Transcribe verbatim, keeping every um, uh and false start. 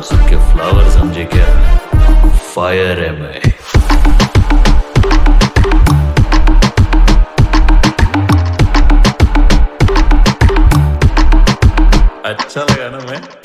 सबके फ्लावर समझे क्या, फायर है मैं। अच्छा लगा ना मैं।